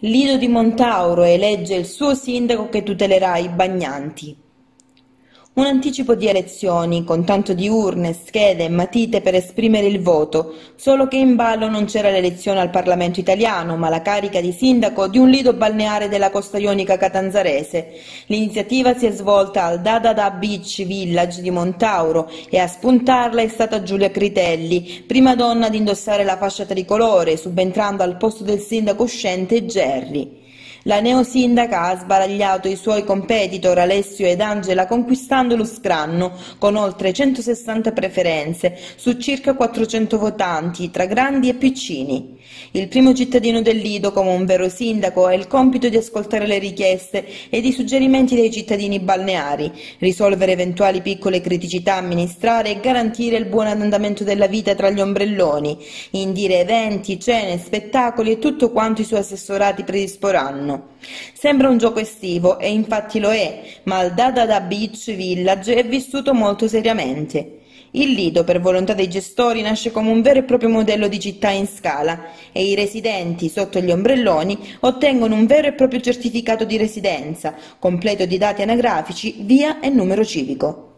Lido di Montauro elegge il suo sindaco che tutelerà i bagnanti. Un anticipo di elezioni, con tanto di urne, schede e matite per esprimere il voto, solo che in ballo non c'era l'elezione al Parlamento italiano, ma la carica di sindaco di un lido balneare della costa ionica catanzarese. L'iniziativa si è svolta al Dadada Beach Village di Montauro e a spuntarla è stata Giulia Critelli, prima donna ad indossare la fascia tricolore, subentrando al posto del sindaco uscente Gerri. La neosindaca ha sbaragliato i suoi competitor Alessio ed Angela conquistando lo scranno con oltre 160 preferenze su circa 400 votanti tra grandi e piccini. Il primo cittadino del Lido, come un vero sindaco, ha il compito di ascoltare le richieste ed i suggerimenti dei cittadini balneari, risolvere eventuali piccole criticità, amministrare e garantire il buon andamento della vita tra gli ombrelloni, indire eventi, cene, spettacoli e tutto quanto i suoi assessorati predisporranno. Sembra un gioco estivo e infatti lo è, ma al Dadada Beach Village è vissuto molto seriamente. Il Lido, per volontà dei gestori, nasce come un vero e proprio modello di città in scala e i residenti sotto gli ombrelloni ottengono un vero e proprio certificato di residenza, completo di dati anagrafici, via e numero civico.